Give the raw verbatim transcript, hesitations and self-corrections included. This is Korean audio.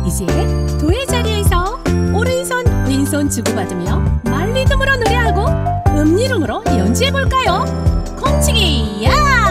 이제 도의 자리에서 오른손 왼손 주고받으며 말리듬으로 노래하고 음리름으로 연주해볼까요? 콩치기 야!